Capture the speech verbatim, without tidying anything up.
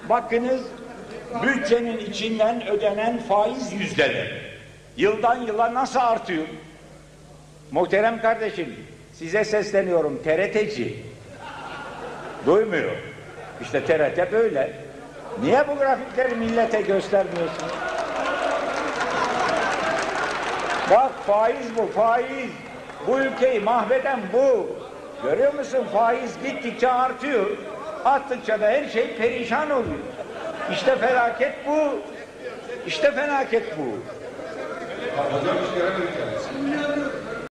bakınız bütçenin içinden ödenen faiz yüzdeleri yıldan yıla nasıl artıyor? Muhterem kardeşim, size sesleniyorum, T R T'ci. Duymuyor. İşte T R T böyle. Niye bu grafikleri millete göstermiyorsun? Bak faiz bu, faiz. Bu ülkeyi mahveden bu. Görüyor musun? Faiz gittikçe artıyor. Arttıkça da her şey perişan oluyor. İşte felaket bu. İşte felaket bu. Hocam hiç göremedik yani.